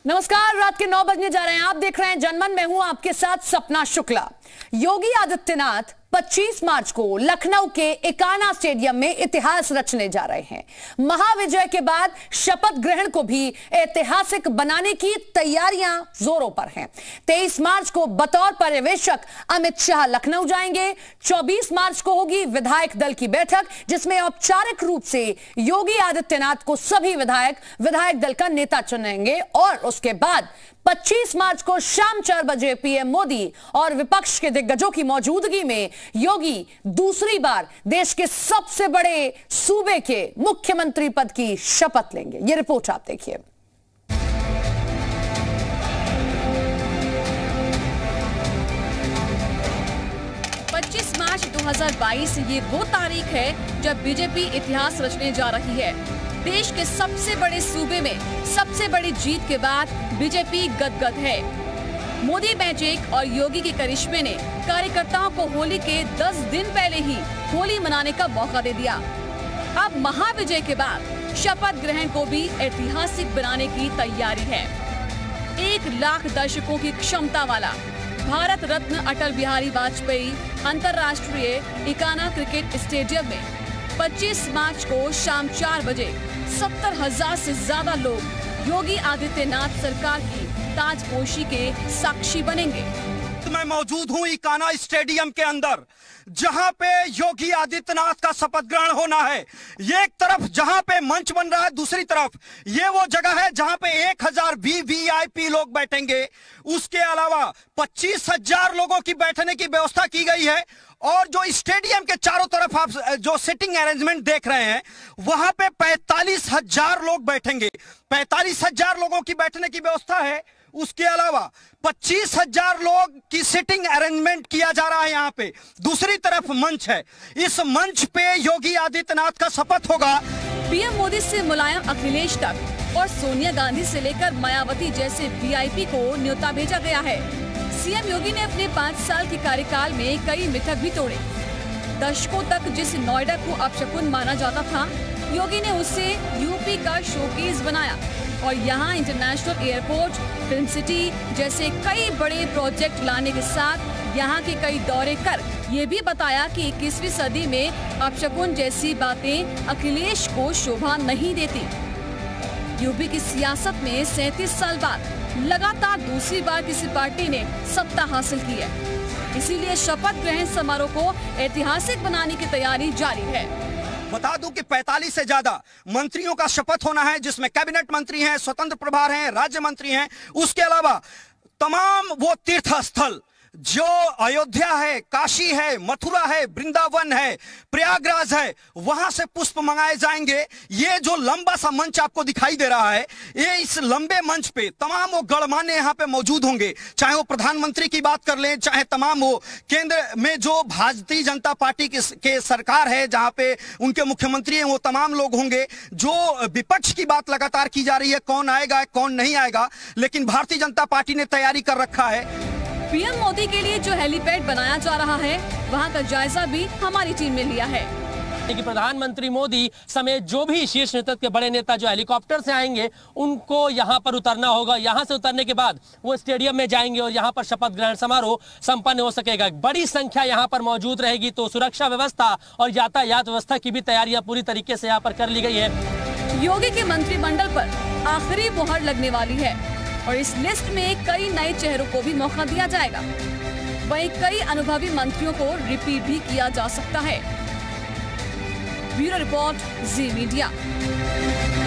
नमस्कार, रात के 9 बजने जा रहे हैं। आप देख रहे हैं जनमन। मैं हूं आपके साथ सपना शुक्ला। योगी आदित्यनाथ 25 मार्च को लखनऊ के इकाना स्टेडियम में इतिहास रचने जा रहे हैं। महाविजय के बाद शपथ ग्रहण को भी ऐतिहासिक बनाने की तैयारियां जोरों पर हैं। 23 मार्च को बतौर पर्यवेक्षक अमित शाह लखनऊ जाएंगे। 24 मार्च को होगी विधायक दल की बैठक, जिसमें औपचारिक रूप से योगी आदित्यनाथ को सभी विधायक दल का नेता चुनेंगे और उसके बाद 25 मार्च को शाम 4 बजे पीएम मोदी और विपक्ष के दिग्गजों की मौजूदगी में योगी दूसरी बार देश के सबसे बड़े सूबे के मुख्यमंत्री पद की शपथ लेंगे। यह रिपोर्ट आप देखिए। मार्च 2022 ये वो तारीख है जब बीजेपी इतिहास रचने जा रही है। देश के सबसे बड़े सूबे में सबसे बड़ी जीत के बाद बीजेपी गदगद है। मोदी मैजिक और योगी के करिश्मे ने कार्यकर्ताओं को होली के 10 दिन पहले ही होली मनाने का मौका दे दिया। अब महाविजय के बाद शपथ ग्रहण को भी ऐतिहासिक बनाने की तैयारी है। 1 लाख दर्शकों की क्षमता वाला भारत रत्न अटल बिहारी वाजपेयी अंतर्राष्ट्रीय इकाना क्रिकेट स्टेडियम में 25 मार्च को शाम 4 बजे 70,000 से ज्यादा लोग योगी आदित्यनाथ सरकार की ताजपोशी के साक्षी बनेंगे। मैं मौजूद हूं इकाना स्टेडियम के अंदर, जहां पे योगी आदित्यनाथ का शपथ ग्रहण होना है। एक तरफ जहां पे मंच बन रहा है, दूसरी तरफ ये वो जगह है जहां पे 1000 वीवीआईपी लोग बैठेंगे। उसके अलावा 25,000 लोगों की बैठने की व्यवस्था की गई है। और जो स्टेडियम के चारों तरफ आप जो सिटिंग अरेंजमेंट देख रहे हैं, वहां पे 45,000 लोग बैठेंगे। 45,000 लोगों की बैठने की व्यवस्था है। उसके अलावा 25,000 लोग की सिटिंग अरेंजमेंट किया जा रहा है। यहाँ पे दूसरी तरफ मंच है। इस मंच पे योगी आदित्यनाथ का शपथ होगा। पीएम मोदी से मुलायम अखिलेश तक और सोनिया गांधी से लेकर मायावती जैसे वीआईपी को न्योता भेजा गया है। सीएम योगी ने अपने 5 साल के कार्यकाल में कई मिथक भी तोड़े। दशकों तक जिस नोएडा को अपशकुन माना जाता था, योगी ने उसे यूपी का शोकेस बनाया और यहाँ इंटरनेशनल एयरपोर्ट, फिल्म सिटी जैसे कई बड़े प्रोजेक्ट लाने के साथ यहाँ के कई दौरे कर ये भी बताया कि 21वीं सदी में अपशकुन जैसी बातें अखिलेश को शोभा नहीं देती। यूपी की सियासत में 37 साल बाद लगातार दूसरी बार किसी पार्टी ने सत्ता हासिल की है। इसीलिए शपथ ग्रहण समारोह को ऐतिहासिक बनाने की तैयारी जारी है। बता दूं कि 45 से ज्यादा मंत्रियों का शपथ होना है, जिसमें कैबिनेट मंत्री हैं, स्वतंत्र प्रभार हैं, राज्य मंत्री हैं। उसके अलावा तमाम वो तीर्थ स्थल जो अयोध्या है, काशी है, मथुरा है, वृंदावन है, प्रयागराज है, वहां से पुष्प मंगाए जाएंगे। ये जो लंबा सा मंच आपको दिखाई दे रहा है, ये इस लंबे मंच पे तमाम वो गणमान्य यहाँ पे मौजूद होंगे। चाहे वो प्रधानमंत्री की बात कर लें, चाहे तमाम वो केंद्र में जो भारतीय जनता पार्टी के सरकार है, जहां पे उनके मुख्यमंत्री हैं, वो तमाम लोग होंगे। जो विपक्ष की बात लगातार की जा रही है, कौन आएगा कौन नहीं आएगा, लेकिन भारतीय जनता पार्टी ने तैयारी कर रखा है। पीएम मोदी के लिए जो हेलीपैड बनाया जा रहा है, वहां का जायजा भी हमारी टीम ने लिया है। कि प्रधानमंत्री मोदी समेत जो भी शीर्ष नेतृत्व के बड़े नेता जो हेलीकॉप्टर से आएंगे, उनको यहां पर उतरना होगा। यहां से उतरने के बाद वो स्टेडियम में जाएंगे और यहां पर शपथ ग्रहण समारोह संपन्न हो सकेगा। बड़ी संख्या यहां पर मौजूद रहेगी, तो सुरक्षा व्यवस्था और यातायात व्यवस्था की भी तैयारियां पूरी तरीके से यहां पर कर ली गई है। योगी के मंत्रिमंडल पर आखिरी मोहर लगने वाली है और इस लिस्ट में कई नए चेहरों को भी मौका दिया जाएगा। वहीं कई अनुभवी मंत्रियों को रिपीट भी किया जा सकता है। Bureau report, Zee media.